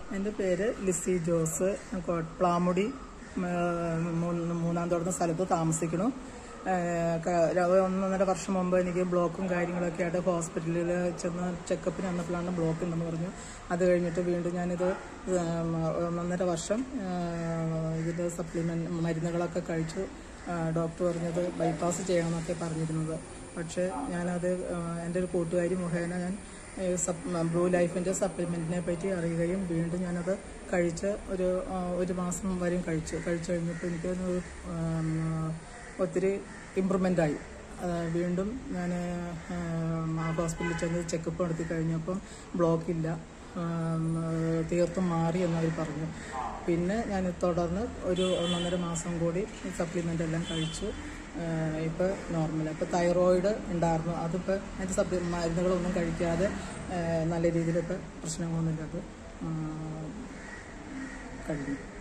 എൻ്റെ പേര് ലിസി ജോസ്. പ്ലാമുടി മൂന്നാം തോടുന്ന സ്ഥലത്ത് താമസിക്കുന്നു. 1.5 വർഷം മുമ്പ് എനിക്ക് ബ്ലോക്കും കാര്യങ്ങളൊക്കെ ആയിട്ട് ഹോസ്പിറ്റലിൽ ചെന്ന് ചെക്കപ്പിന് വന്നപ്പോഴാണ് ബ്ലോക്ക് ഉണ്ടെന്ന് പറഞ്ഞു. അത് കഴിഞ്ഞിട്ട് വീണ്ടും ഞാനിത് 1.5 വർഷം ഇതിൻ്റെ സപ്ലിമെൻറ്റ് മരുന്നുകളൊക്കെ കഴിച്ചു. ഡോക്ടർ പറഞ്ഞത് ബൈപ്പാസ് ചെയ്യണമെന്നൊക്കെ പറഞ്ഞിരുന്നത്. പക്ഷേ ഞാനത് എൻ്റെ ഒരു കൂട്ടുകാരി മുഖേന ഞാൻ ബ്ലൂലൈഫിൻ്റെ സപ്ലിമെൻറ്റിനെ പറ്റി അറിയുകയും വീണ്ടും ഞാനത് കഴിച്ച് ഒരു മാസം വരെയും കഴിച്ചു കഴിഞ്ഞപ്പോൾ എനിക്ക് ഒത്തിരി ഇമ്പ്രൂവ്മെൻ്റായി. വീണ്ടും ഞാൻ ഹോസ്പിറ്റലിൽ ചെന്ന് ചെക്കപ്പ് നടത്തി കഴിഞ്ഞപ്പം ബ്ലോക്കില്ല, തീർത്തും മാറി എന്നവർ പറഞ്ഞു. പിന്നെ ഞാൻ തുടർന്ന് ഒരു 1.5 മാസം കൂടി സപ്ലിമെൻ്റ് എല്ലാം കഴിച്ചു. ഇപ്പോൾ നോർമൽ. ഇപ്പോൾ തൈറോയിഡ് ഉണ്ടായിരുന്നു, അതിപ്പോൾ അതിൻ്റെ മരുന്നുകളൊന്നും കഴിക്കാതെ നല്ല രീതിയിൽ ഇപ്പോൾ പ്രശ്നങ്ങളൊന്നുമില്ലാതെ കഴിഞ്ഞു.